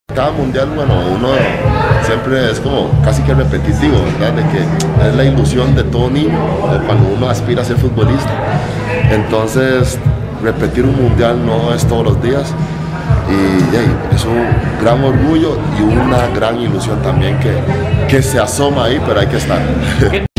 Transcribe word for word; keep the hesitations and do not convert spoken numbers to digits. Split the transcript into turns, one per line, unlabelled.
Cada mundial, bueno, uno siempre es como casi que repetitivo, ¿verdad? De que es la ilusión de todo niño cuando uno aspira a ser futbolista. Entonces, repetir un mundial no es todos los días y hey, es un gran orgullo y una gran ilusión también que, que se asoma ahí, pero hay que estar.